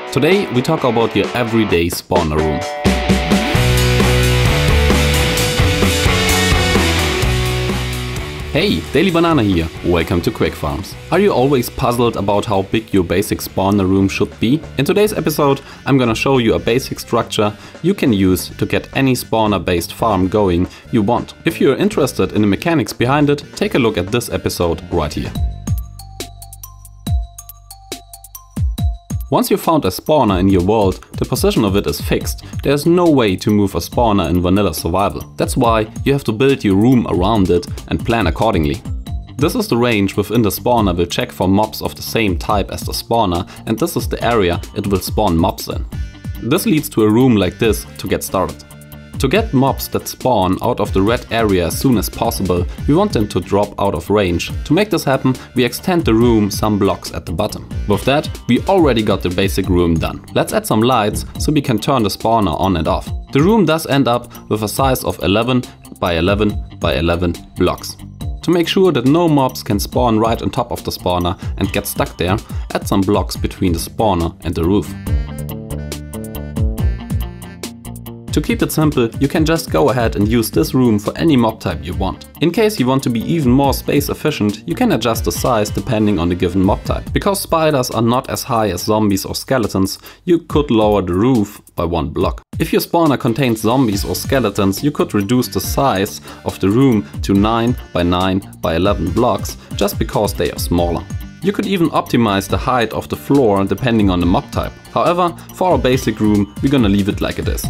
Today we talk about your everyday spawner room. Hey, Daily Banana here, welcome to Quick Farms. Are you always puzzled about how big your basic spawner room should be? In today's episode I'm gonna show you a basic structure you can use to get any spawner based farm going you want. If you're interested in the mechanics behind it, take a look at this episode right here. Once you've found a spawner in your world, the position of it is fixed. There's no way to move a spawner in vanilla survival. That's why you have to build your room around it and plan accordingly. This is the range within the spawner will check for mobs of the same type as the spawner, and this is the area it will spawn mobs in. This leads to a room like this to get started. To get mobs that spawn out of the red area as soon as possible, we want them to drop out of range. To make this happen, we extend the room some blocks at the bottom. With that, we already got the basic room done. Let's add some lights so we can turn the spawner on and off. The room does end up with a size of 11 by 11 by 11 blocks. To make sure that no mobs can spawn right on top of the spawner and get stuck there, add some blocks between the spawner and the roof. To keep it simple, you can just go ahead and use this room for any mob type you want. In case you want to be even more space efficient, you can adjust the size depending on the given mob type. Because spiders are not as high as zombies or skeletons, you could lower the roof by 1 block. If your spawner contains zombies or skeletons, you could reduce the size of the room to 9 by 9 by 11 blocks just because they are smaller. You could even optimize the height of the floor depending on the mob type. However, for our basic room, we're gonna leave it like it is.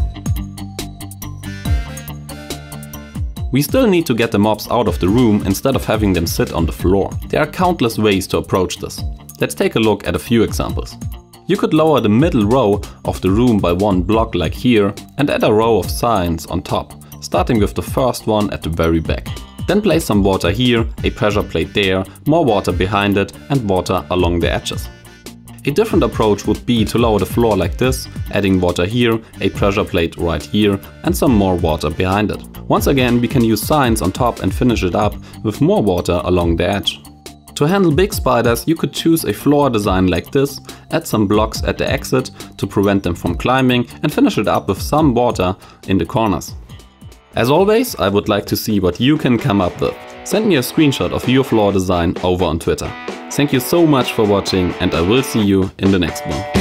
We still need to get the mobs out of the room instead of having them sit on the floor. There are countless ways to approach this. Let's take a look at a few examples. You could lower the middle row of the room by 1 block like here and add a row of signs on top, starting with the first one at the very back. Then place some water here, a pressure plate there, more water behind it and water along the edges. A different approach would be to lower the floor like this, adding water here, a pressure plate right here and some more water behind it. Once again, we can use signs on top and finish it up with more water along the edge. To handle big spiders, you could choose a floor design like this, add some blocks at the exit to prevent them from climbing and finish it up with some water in the corners. As always, I would like to see what you can come up with. Send me a screenshot of your floor design over on Twitter. Thank you so much for watching and I will see you in the next one.